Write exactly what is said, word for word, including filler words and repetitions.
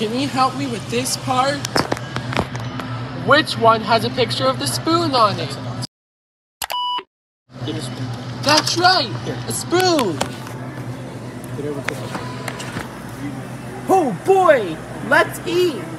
Can you help me with this part? Which one has a picture of the spoon on it? Get a spoon. That's right! Here. A spoon! Get over quickly. Oh boy! Let's eat!